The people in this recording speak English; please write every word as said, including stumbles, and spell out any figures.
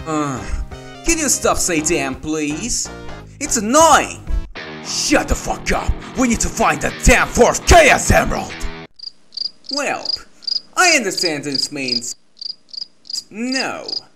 Uh, can you stop saying damn, please? It's annoying! Shut the fuck up! We need to find that damn fourth Chaos Emerald! Well, I understand this means no.